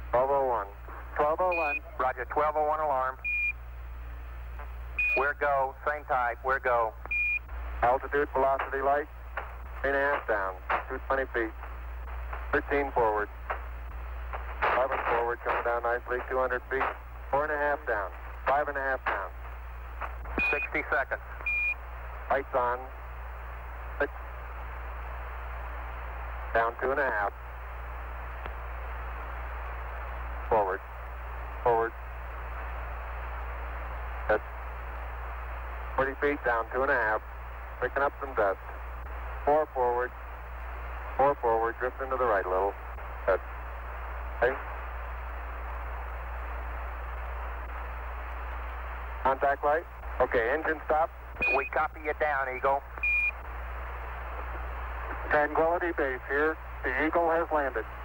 1201. 1201. Roger, 1201 alarm. We're go, same type, we're go. Altitude, velocity light, 3.5 down, 220 feet. 13 forward. 11 forward, coming down nicely, 200 feet. 4.5 down, 5.5 down. 60 seconds. Lights on. 6. Down 2.5. Forward. Forward. Good. 40 feet, down 2.5. Picking up some dust. 4 forward. 4 forward, drifting to the right a little. Good. Okay. Contact light. Okay, engine stop. We copy you down, Eagle. Tranquility Base here. The Eagle has landed.